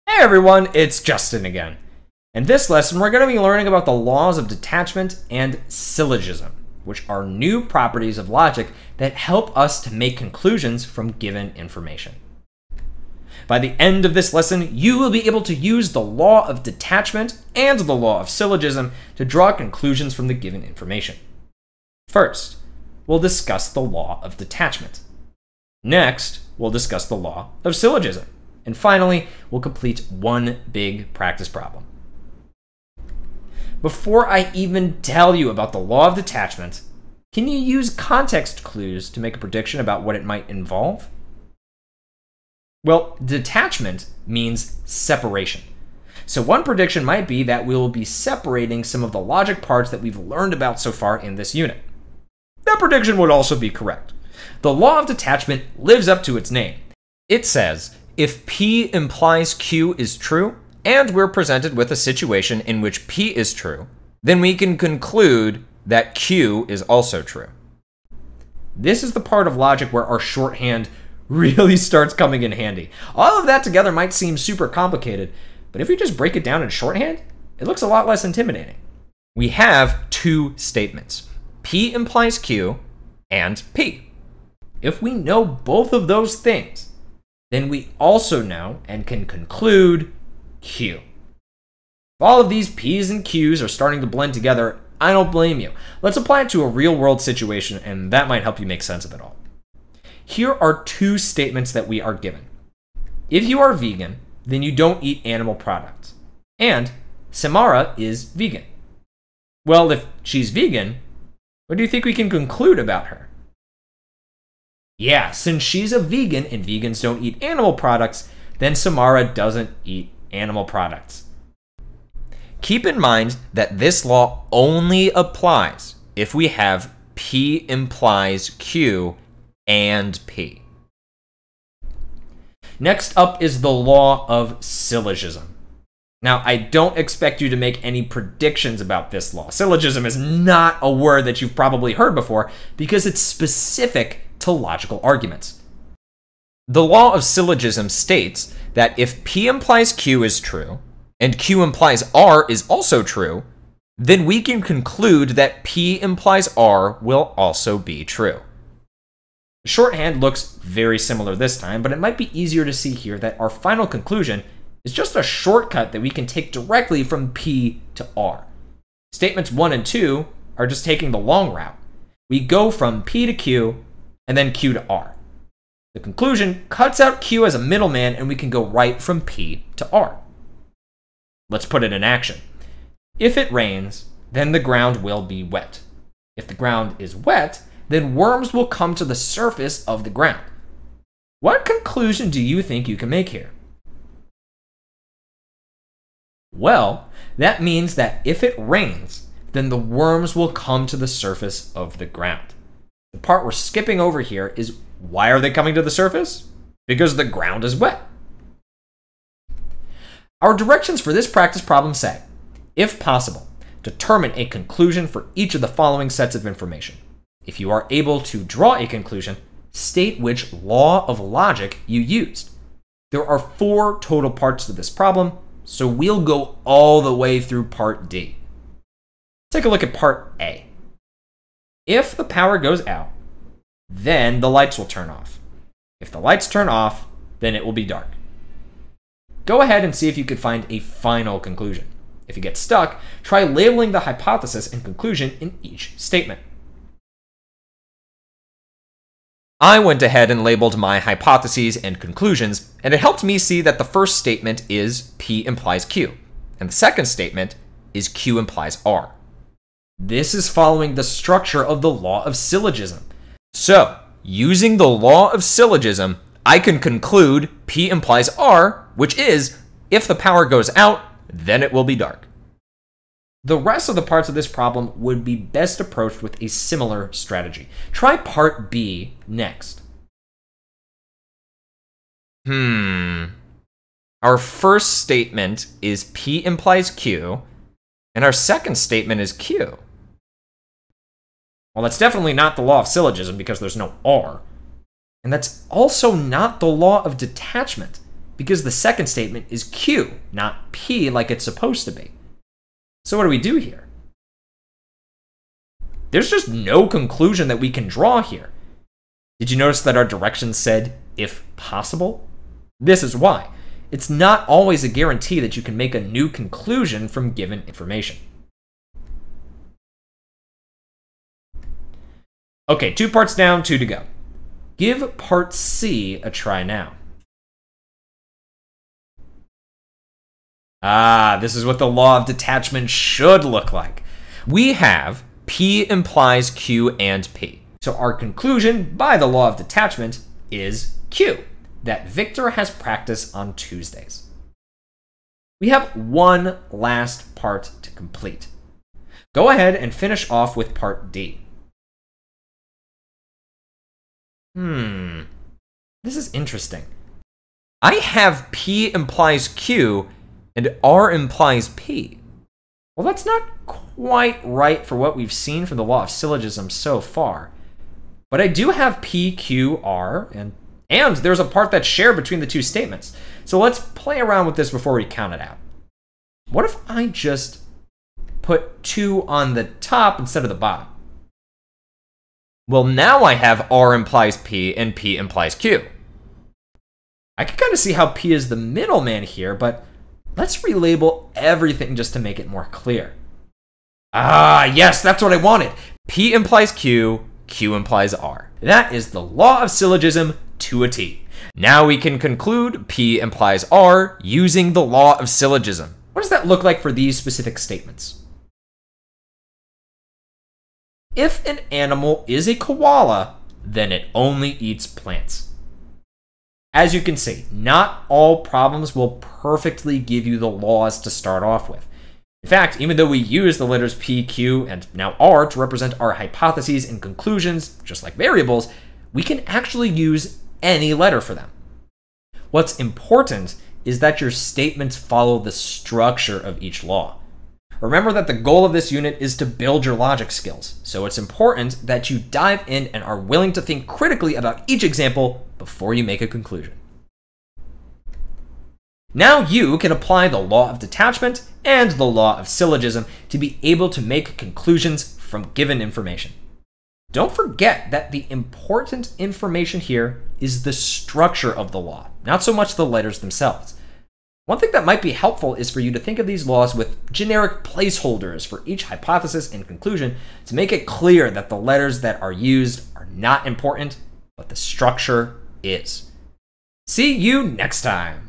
Hey everyone, it's Justin again. In this lesson, we're going to be learning about the laws of detachment and syllogism, which are new properties of logic that help us to make conclusions from given information. By the end of this lesson, you will be able to use the law of detachment and the law of syllogism to draw conclusions from the given information. First, we'll discuss the law of detachment. Next, we'll discuss the law of syllogism. And finally, we'll complete one big practice problem. Before I even tell you about the law of detachment, can you use context clues to make a prediction about what it might involve? Well, detachment means separation. So one prediction might be that we will be separating some of the logic parts that we've learned about so far in this unit. That prediction would also be correct. The law of detachment lives up to its name. It says, if P implies Q is true, and we're presented with a situation in which P is true, then we can conclude that Q is also true. This is the part of logic where our shorthand really starts coming in handy. All of that together might seem super complicated, but if we just break it down in shorthand, it looks a lot less intimidating. We have two statements, P implies Q and P. If we know both of those things, then we also know and can conclude Q. If all of these P's and Q's are starting to blend together, I don't blame you. Let's apply it to a real-world situation, and that might help you make sense of it all. Here are two statements that we are given. If you are vegan, then you don't eat animal products. And Samara is vegan. Well, if she's vegan, what do you think we can conclude about her? Yeah, since she's a vegan and vegans don't eat animal products, then Samara doesn't eat animal products. Keep in mind that this law only applies if we have P implies Q and P. Next up is the law of syllogism. Now, I don't expect you to make any predictions about this law. Syllogism is not a word that you've probably heard before because it's specific to logical arguments. The law of syllogism states that if P implies Q is true, and Q implies R is also true, then we can conclude that P implies R will also be true. The shorthand looks very similar this time, but it might be easier to see here that our final conclusion is just a shortcut that we can take directly from P to R. Statements 1 and 2 are just taking the long route. We go from P to Q, and then Q to R. The conclusion cuts out Q as a middleman, and we can go right from P to R. Let's put it in action. If it rains, then the ground will be wet. If the ground is wet, then worms will come to the surface of the ground. What conclusion do you think you can make here? Well, that means that if it rains, then the worms will come to the surface of the ground. The part we're skipping over here is why are they coming to the surface? Because the ground is wet. Our directions for this practice problem say, if possible, determine a conclusion for each of the following sets of information. If you are able to draw a conclusion, state which law of logic you used. There are 4 total parts to this problem, so we'll go all the way through part D. Take a look at part A. If the power goes out, then the lights will turn off. If the lights turn off, then it will be dark. Go ahead and see if you could find a final conclusion. If you get stuck, try labeling the hypothesis and conclusion in each statement. I went ahead and labeled my hypotheses and conclusions, and it helped me see that the first statement is P implies Q, and the second statement is Q implies R. This is following the structure of the law of syllogism. So, using the law of syllogism, I can conclude P implies R, which is, if the power goes out, then it will be dark. The rest of the parts of this problem would be best approached with a similar strategy. Try part B next. Our first statement is P implies Q, and our second statement is Q. Well, that's definitely not the law of syllogism because there's no R. And that's also not the law of detachment. because the second statement is Q, not P like it's supposed to be. So what do we do here? There's just no conclusion that we can draw here. Did you notice that our directions said, if possible? This is why. It's not always a guarantee that you can make a new conclusion from given information. Okay, 2 parts down, 2 to go. Give part C a try now. This is what the law of detachment should look like. We have P implies Q and P. So our conclusion by the law of detachment is Q, that Victor has practice on Tuesdays. We have one last part to complete. Go ahead and finish off with part D. This is interesting. I have P implies Q and R implies P. Well, that's not quite right for what we've seen from the law of syllogism so far. But I do have P, Q, R, and there's a part that's shared between the two statements. So let's play around with this before we count it out. What if I just put 2 on the top instead of the bottom? Well, now I have R implies P and P implies Q. I can kind of see how P is the middleman here, but let's relabel everything just to make it more clear. Yes, that's what I wanted. P implies Q, Q implies R. That is the law of syllogism to a T. Now we can conclude P implies R using the law of syllogism. What does that look like for these specific statements? If an animal is a koala, then it only eats plants. As you can see, not all problems will perfectly give you the laws to start off with. In fact, even though we use the letters P, Q, and now R to represent our hypotheses and conclusions, just like variables, we can actually use any letter for them. What's important is that your statements follow the structure of each law. Remember that the goal of this unit is to build your logic skills, so it's important that you dive in and are willing to think critically about each example before you make a conclusion. Now you can apply the law of detachment and the law of syllogism to be able to make conclusions from given information. Don't forget that the important information here is the structure of the law, not so much the letters themselves. One thing that might be helpful is for you to think of these laws with generic placeholders for each hypothesis and conclusion to make it clear that the letters that are used are not important, but the structure is. See you next time.